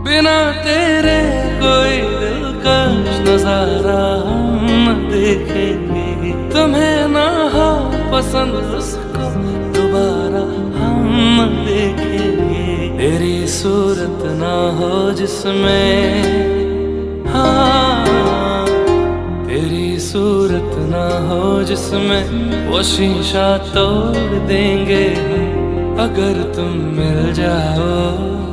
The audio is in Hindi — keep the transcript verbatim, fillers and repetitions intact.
बिना तेरे कोई दिलकश नजारा हम न देखेंगे। तुम्हें ना हो पसंद उसको दोबारा हम न देखेंगे। तेरी सूरत ना हो जिसमें, हाँ तेरी सूरत ना हो जिसमें वो शीशा तोड़ देंगे अगर तुम मिल जाओ।